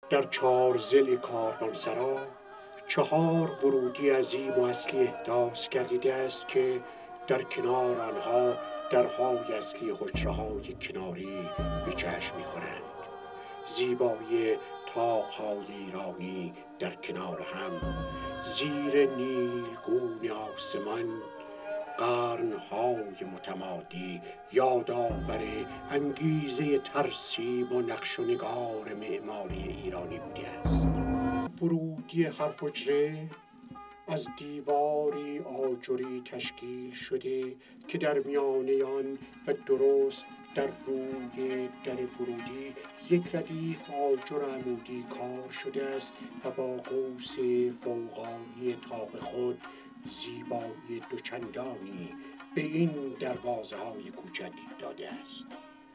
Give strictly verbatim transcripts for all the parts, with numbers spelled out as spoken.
در چارزل کاروانسرا چهار ورودی عظیم و اصلی احداث گردیده است که در کنار آنها درهای اصلی حجره‌های کناری به چشم می‌خورند. زیبایی طاق‌های ایرانی در کنار هم، زیر نیلگون آسمان، قرن‌های متمادی یادآور انگیزه ترسیم و نقش و نگار معماری ایرانی بوده است. ورودی هر حجره از دیواری آجری تشکیل شده که در میانه آن و درست در روی در ورودی یک ردیف آجر عمودی کار شده است و با قوس فوقانی طاق خود زیبایی دوچندانی به این دروازه‌های کوچک داده است.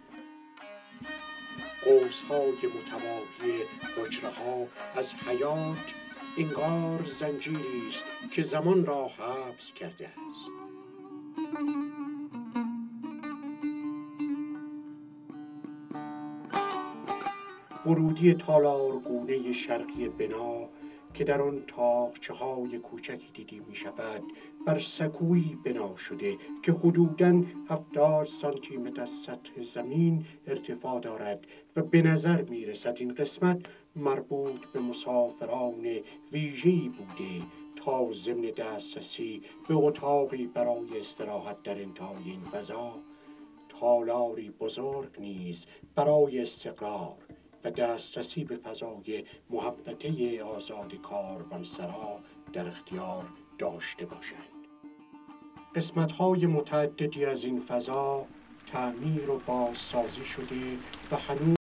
قوس‌های متوالی حجره‌ها از حیات انگار زنجیری است که زمان را حبس کرده است. ورودی تالارگونه شرقی بنا که در آن طاقچه‌های کوچکی دیده می شود بر سکویی بنا شده که حدوداً هفتاد سانتی متر از سطح زمین ارتفاع دارد و به نظر می رسد این قسمت مربوط به مسافران ویژه‌ای بوده تا ضمن دسترسی به اتاقی برای استراحت در انتهای این فضا، تالاری بزرگ نیز برای استقرار و دسترسی به فضای محوطه آزاد کاروانسرا در اختیار داشته باشند. قسمت‌های متعددی از این فضا تعمیر و بازسازی شده و هنوز